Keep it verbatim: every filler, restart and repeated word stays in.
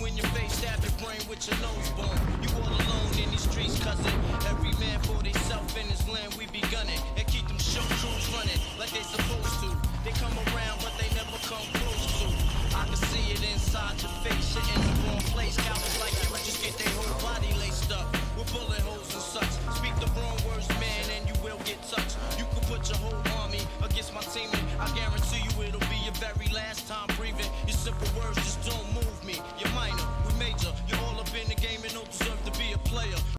in your face, stab your brain with your nose bone. You all alone in these streets, cousin. Every man for theyself in his land, we be gunning. And keep them show crews running like they supposed to. They come around, but they never come close to. I can see it inside your face, you're in the wrong place. Cowards like you just get their whole body laced up with bullet holes and such. Speak the wrong words, man, and you will get touched. You can put your whole army against my team, and I guarantee you it'll be your very last time breathing.